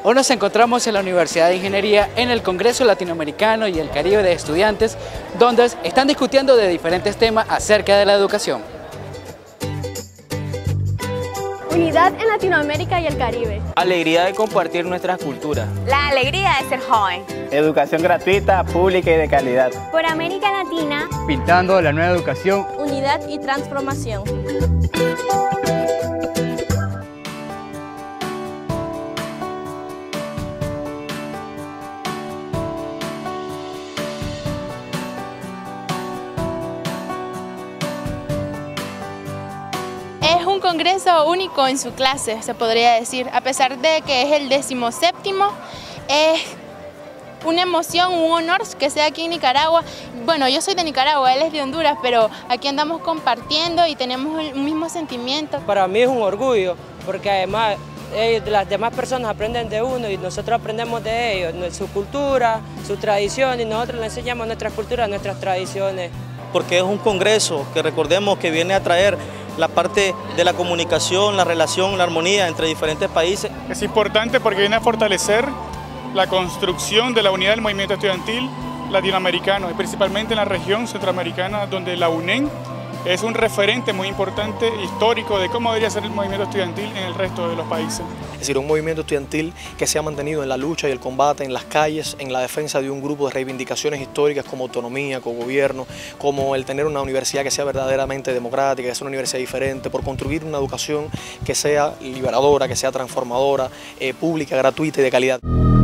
Hoy nos encontramos en la Universidad de Ingeniería en el Congreso Latinoamericano y el Caribe de Estudiantes, donde están discutiendo de diferentes temas acerca de la educación. Unidad en Latinoamérica y el Caribe. Alegría de compartir nuestras culturas. La alegría de ser joven. Educación gratuita, pública y de calidad. Por América Latina. Pintando la nueva educación. Unidad y transformación. Es un congreso único en su clase, se podría decir, a pesar de que es el 17º, es una emoción, un honor que sea aquí en Nicaragua. Bueno, yo soy de Nicaragua, él es de Honduras, pero aquí andamos compartiendo y tenemos un mismo sentimiento. Para mí es un orgullo, porque además las demás personas aprenden de uno y nosotros aprendemos de ellos, su cultura, su tradición, y nosotros les enseñamos nuestras culturas, nuestras tradiciones. Porque es un congreso que recordemos que viene a traer la parte de la comunicación, la relación, la armonía entre diferentes países. Es importante porque viene a fortalecer la construcción de la unidad del movimiento estudiantil latinoamericano y principalmente en la región centroamericana, donde la UNEN es un referente muy importante, histórico, de cómo debería ser el movimiento estudiantil en el resto de los países. Es decir, un movimiento estudiantil que se ha mantenido en la lucha y el combate, en las calles, en la defensa de un grupo de reivindicaciones históricas como autonomía, como gobierno, como el tener una universidad que sea verdaderamente democrática, que sea una universidad diferente, por construir una educación que sea liberadora, que sea transformadora, pública, gratuita y de calidad.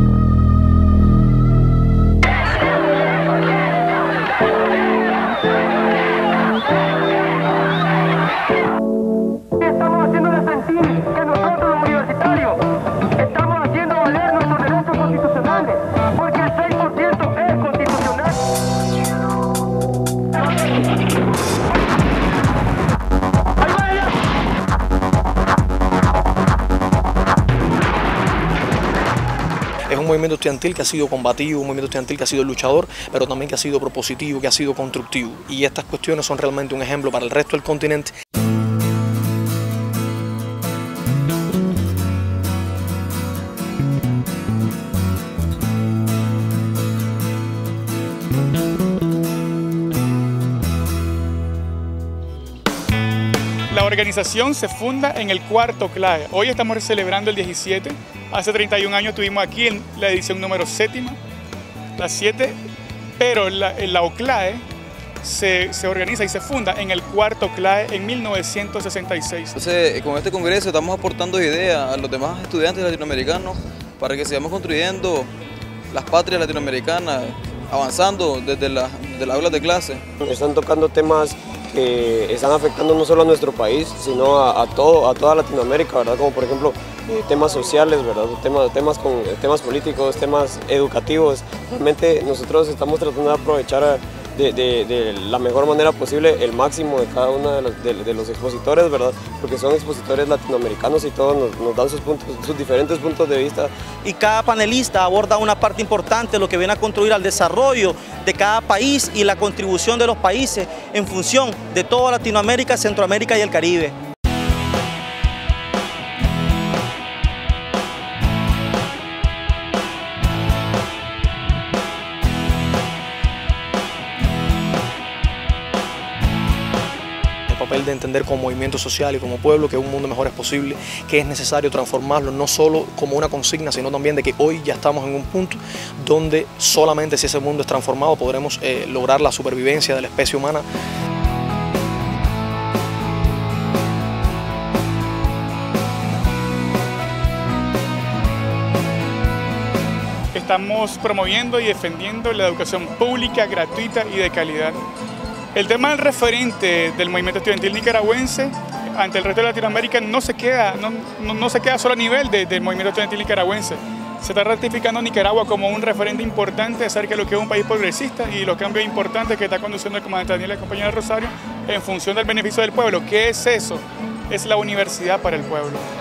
Es un movimiento estudiantil que ha sido combativo, un movimiento estudiantil que ha sido luchador, pero también que ha sido propositivo, que ha sido constructivo. Y estas cuestiones son realmente un ejemplo para el resto del continente. La organización se funda en el cuarto CLAE. Hoy estamos celebrando el 17. Hace 31 años tuvimos aquí en la edición número 7, la 7, pero la OCLAE se organiza y se funda en el cuarto CLAE en 1966. Entonces, con este congreso estamos aportando ideas a los demás estudiantes latinoamericanos para que sigamos construyendo las patrias latinoamericanas, avanzando desde las aulas de clase. Están tocando temas que están afectando no solo a nuestro país, sino a toda Latinoamérica, ¿verdad? Como por ejemplo temas sociales, ¿verdad? Temas políticos, temas educativos. Realmente nosotros estamos tratando de aprovechar de la mejor manera posible el máximo de cada uno de los expositores, ¿verdad? Porque son expositores latinoamericanos y todos nos dan sus diferentes puntos de vista. Y cada panelista aborda una parte importante de lo que viene a contribuir al desarrollo de cada país y la contribución de los países en función de toda Latinoamérica, Centroamérica y el Caribe. Papel de entender como movimiento social y como pueblo que un mundo mejor es posible, que es necesario transformarlo no solo como una consigna, sino también de que hoy ya estamos en un punto donde solamente si ese mundo es transformado podremos lograr la supervivencia de la especie humana. Estamos promoviendo y defendiendo la educación pública, gratuita y de calidad. El tema del referente del movimiento estudiantil nicaragüense ante el resto de Latinoamérica no se queda solo a nivel del movimiento estudiantil nicaragüense. Se está ratificando a Nicaragua como un referente importante acerca de lo que es un país progresista y los cambios importantes que está conduciendo el comandante Daniel y la compañera Rosario en función del beneficio del pueblo. ¿Qué es eso? Es la universidad para el pueblo.